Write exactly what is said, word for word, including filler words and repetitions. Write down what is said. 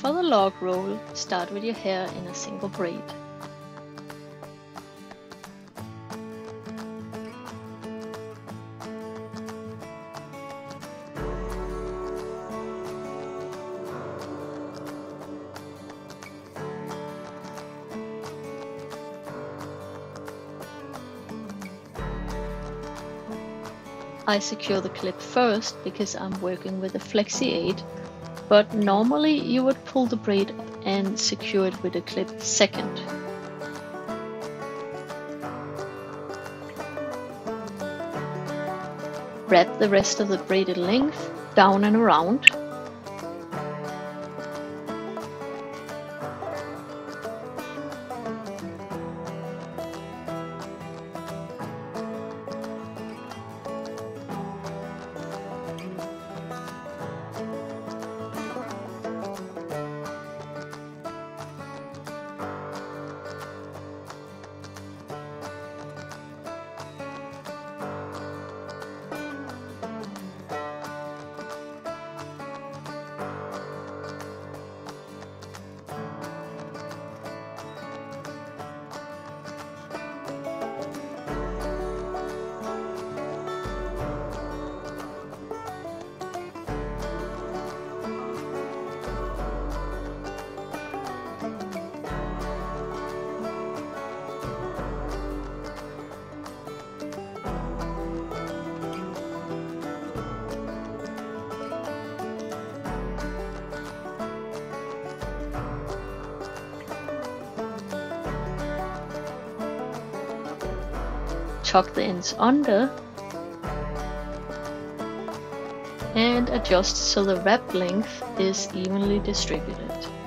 For the log roll, start with your hair in a single braid. I secure the clip first because I'm working with a flexi aid, but normally you would pull the braid up and secure it with a clip second. Wrap the rest of the braided length down and around. Tuck the ends under and adjust so the wrap length is evenly distributed.